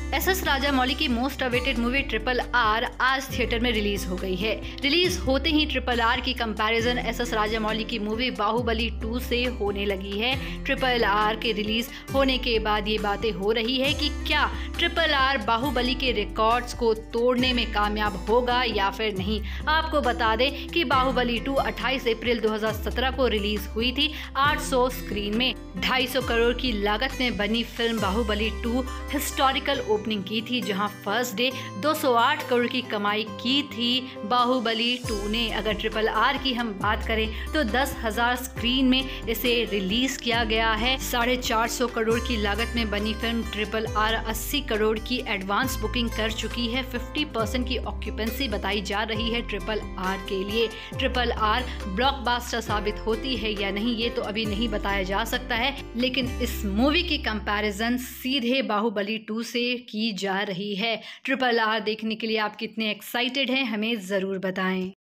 S Rajamouli की most awaited movie triple R आज theatre में रिलीज हो गई है। रिलीज होते ही ट्रिपल आर की कंपैरिजन एस राजामौली की मूवी बाहुबली 2 से होने लगी है। ट्रिपल आर के रिलीज होने के बाद ये बातें हो रही है कि क्या ट्रिपल आर बाहुबली के रिकॉर्ड्स को तोड़ने में कामयाब होगा या फिर नहीं। आपको बता दें कि बाहुबली 2 28 अप्रैल 2017 को रिलीज हुई थी 800 स्क्रीन में। 250 करोड़ की लागत में बनी फिल्म बाहुबली 2 हिस्टोरिकल ओपनिंग की थी, जहां फर्स्ट डे 208 करोड़ की कमाई की थी बाहुबली 2 ने। अगर ट्रिपल आर की हम बात करें तो 10,000 स्क्रीन में इसे रिलीज किया गया है। 450 करोड़ की लागत में बनी फिल्म ट्रिपल आर 80 करोड़ की एडवांस बुकिंग कर चुकी है। 50% की ऑक्यूपेंसी बताई जा रही है ट्रिपल आर के लिए। ट्रिपल आर ब्लॉकबस्टर साबित होती है या नहीं ये तो अभी नहीं बताया जा सकता है, लेकिन इस मूवी की कंपैरिजन सीधे बाहुबली 2 से की जा रही है। ट्रिपल आर देखने के लिए आप कितने एक्साइटेड हैं हमें जरूर बताएं।